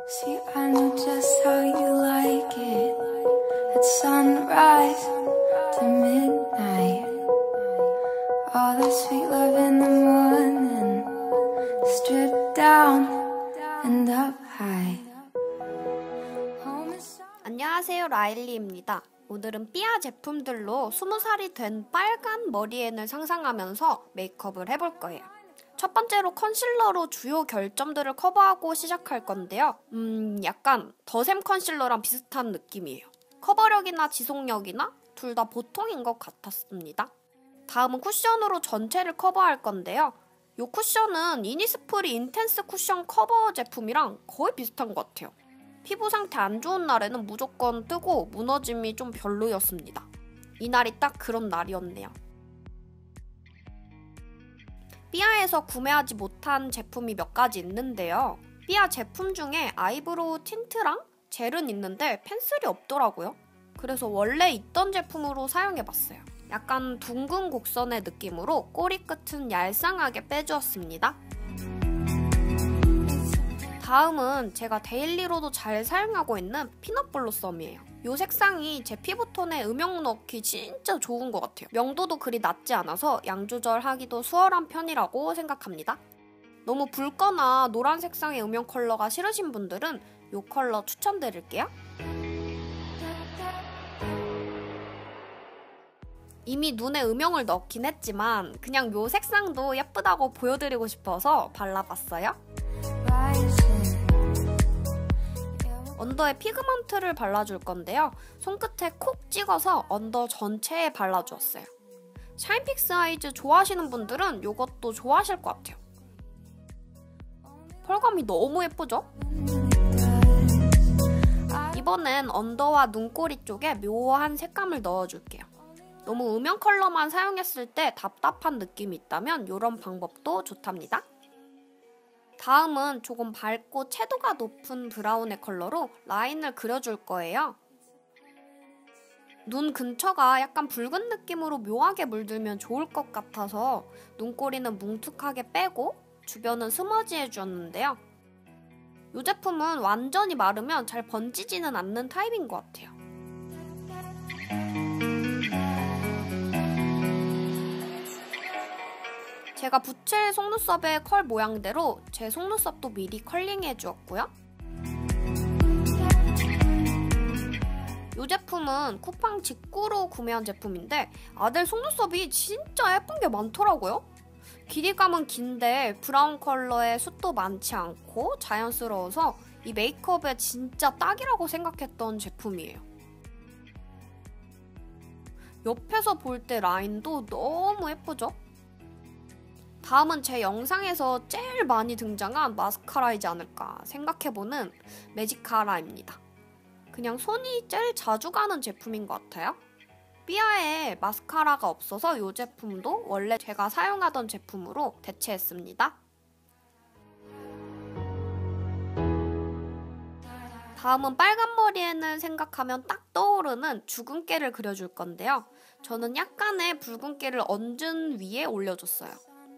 See, I know just how you like it. At sunrise to midnight. All the sweet love in the morning. Strip down and up high. 안녕하세요, 라일리입니다. 오늘은 삐아 제품들로 20살이 된 빨간 머리앤을 상상하면서 메이크업을 해볼 거예요. 첫 번째로 컨실러로 주요 결점들을 커버하고 시작할 건데요. 약간 더샘 컨실러랑 비슷한 느낌이에요. 커버력이나 지속력이나 둘 다 보통인 것 같았습니다. 다음은 쿠션으로 전체를 커버할 건데요. 이 쿠션은 이니스프리 인텐스 쿠션 커버 제품이랑 거의 비슷한 것 같아요. 피부 상태 안 좋은 날에는 무조건 뜨고 무너짐이 좀 별로였습니다. 이날이 딱 그런 날이었네요. 삐아에서 구매하지 못한 제품이 몇 가지 있는데요. 삐아 제품 중에 아이브로우 틴트랑 젤은 있는데 펜슬이 없더라고요. 그래서 원래 있던 제품으로 사용해봤어요. 약간 둥근 곡선의 느낌으로 꼬리 끝은 얄쌍하게 빼주었습니다. 다음은 제가 데일리로도 잘 사용하고 있는 피넛 블로썸이에요. 이 색상이 제 피부톤에 음영 넣기 진짜 좋은 것 같아요. 명도도 그리 낮지 않아서 양 조절하기도 수월한 편이라고 생각합니다. 너무 붉거나 노란 색상의 음영 컬러가 싫으신 분들은 이 컬러 추천드릴게요. 이미 눈에 음영을 넣긴 했지만 그냥 이 색상도 예쁘다고 보여드리고 싶어서 발라봤어요. 언더에 피그먼트를 발라줄 건데요. 손끝에 콕 찍어서 언더 전체에 발라주었어요. 샤인픽스 아이즈 좋아하시는 분들은 이것도 좋아하실 것 같아요. 펄감이 너무 예쁘죠? 이번엔 언더와 눈꼬리 쪽에 묘한 색감을 넣어줄게요. 너무 음영 컬러만 사용했을 때 답답한 느낌이 있다면 이런 방법도 좋답니다. 다음은 조금 밝고 채도가 높은 브라운의 컬러로 라인을 그려줄 거예요. 눈 근처가 약간 붉은 느낌으로 묘하게 물들면 좋을 것 같아서 눈꼬리는 뭉툭하게 빼고 주변은 스머지 해주었는데요. 이 제품은 완전히 마르면 잘 번지지는 않는 타입인 것 같아요. 제가 붙일 속눈썹의 컬 모양대로 제 속눈썹도 미리 컬링해 주었고요. 이 제품은 쿠팡 직구로 구매한 제품인데 아델 속눈썹이 진짜 예쁜 게 많더라고요. 길이감은 긴데 브라운 컬러의 숱도 많지 않고 자연스러워서 이 메이크업에 진짜 딱이라고 생각했던 제품이에요. 옆에서 볼 때 라인도 너무 예쁘죠? 다음은 제 영상에서 제일 많이 등장한 마스카라이지 않을까 생각해보는 매지카라입니다. 그냥 손이 제일 자주 가는 제품인 것 같아요. 삐아에 마스카라가 없어서 이 제품도 원래 제가 사용하던 제품으로 대체했습니다. 다음은 빨간 머리에는 생각하면 딱 떠오르는 주근깨를 그려줄 건데요. 저는 약간의 붉은깨를 얹은 위에 올려줬어요.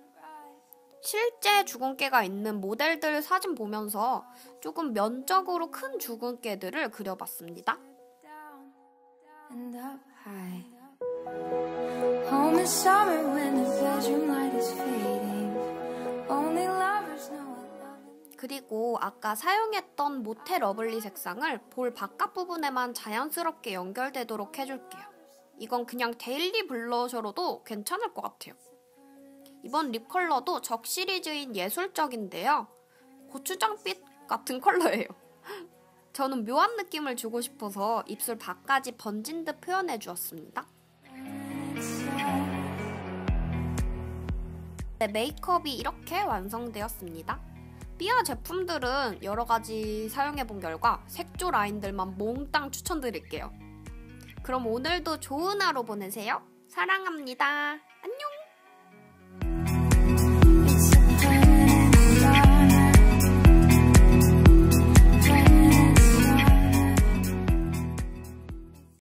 실제 주근깨가 있는 모델들 사진 보면서 조금 면적으로 큰 주근깨들을 그려봤습니다. 그리고 아까 사용했던 모테 러블리 색상을 볼 바깥 부분에만 자연스럽게 연결되도록 해줄게요. 이건 그냥 데일리 블러셔로도 괜찮을 것 같아요. 이번 립 컬러도 적 시리즈인 예술적인데요. 고추장빛 같은 컬러예요. 저는 묘한 느낌을 주고 싶어서 입술 밖까지 번진 듯 표현해 주었습니다. 네, 메이크업이 이렇게 완성되었습니다. 삐아 제품들은 여러 가지 사용해본 결과 색조 라인들만 몽땅 추천드릴게요. 그럼 오늘도 좋은 하루 보내세요. 사랑합니다. 안녕!